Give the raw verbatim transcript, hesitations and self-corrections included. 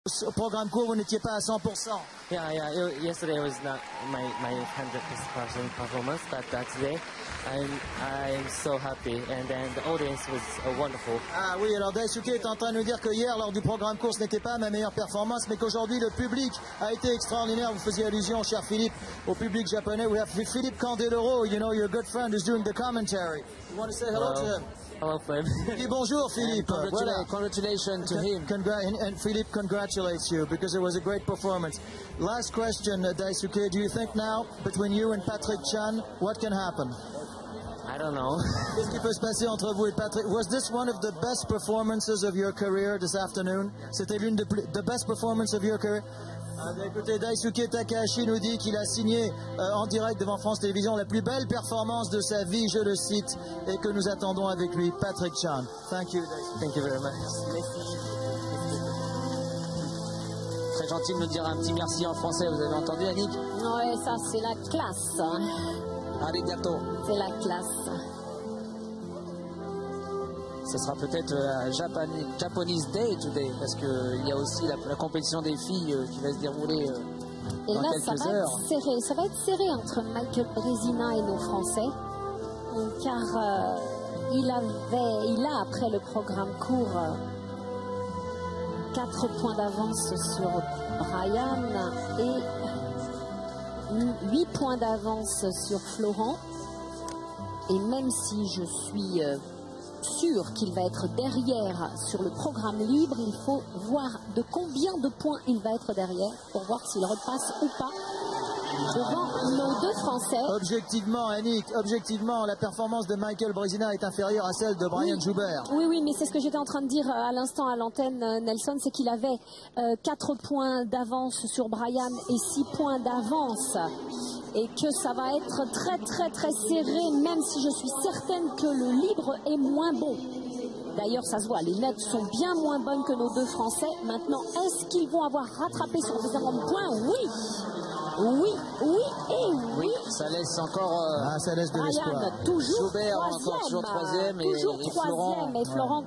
Au programme court, vous n'étiez pas à cent pour cent. Yeah, yeah. It, yesterday was not my my hundred percent performance, but uh, today I'm I'm so happy, and then the audience was uh, wonderful. Ah oui, alors Daisuke est en train de nous dire que hier, lors du programme court, ce n'était pas ma meilleure performance, mais qu'aujourd'hui le public a été extraordinaire. Vous faisiez allusion, cher Philippe, au public japonais. We have Philippe Candeloro, you know, your good friend who's doing the commentary. You want to say hello, hello. to him? Hello, Philippe. Dis bonjour, Philippe. Congratulations, voilà. Congratulations to him. Congra and, and Philippe congratulates you because it was a great performance. Last question, uh, Daisuke. Do you think now, between you and Patrick Chan, what can happen? I don't know. Qu'est-ce qui peut se passer entre vous et Patrick? Was this one of the best performances of your career this afternoon? C'était l'une des plus, the best performance of your career? Ah, bien, écoutez, Daisuke Takahashi nous dit qu'il a signé euh, en direct devant France Télévisions la plus belle performance de sa vie, je le cite, et que nous attendons avec lui, Patrick Chan. Thank you, Daisuke. Thank you very much. Très gentil de nous dire un petit merci en français, vous avez entendu, Annick? Ouais, ça c'est la classe. Arigato. C'est la classe. Ce sera peut-être la Japan Japanese Day today, parce qu'il y a aussi la, la compétition des filles euh, qui va se dérouler euh, et dans là, quelques ça va heures. Être serré. Ça va être serré entre Michael Brezina et nos Français, car euh, il avait, il a après le programme court euh, quatre points d'avance sur Brian et huit points d'avance sur Florent. Et même si je suis euh, sûr qu'il va être derrière sur le programme libre, il faut voir de combien de points il va être derrière pour voir s'il repasse ou pas devant nos deux Français. Objectivement, Annick, objectivement, la performance de Michael Brezina est inférieure à celle de Brian oui. Joubert. Oui, oui, mais c'est ce que j'étais en train de dire à l'instant à l'antenne, Nelson, c'est qu'il avait euh, quatre points d'avance sur Brian et six points d'avance. Et que ça va être très très très serré, même si je suis certaine que le libre est moins bon. D'ailleurs, ça se voit, les nets sont bien moins bonnes que nos deux Français. Maintenant, est-ce qu'ils vont avoir rattrapé sur des cinquante points? Oui, oui, oui et oui. Oui, ça laisse encore... Euh, ah, ça laisse de l'espoir. Toujours Joubert troisième, encore toujours troisième et, toujours et troisième Florent. Et Florent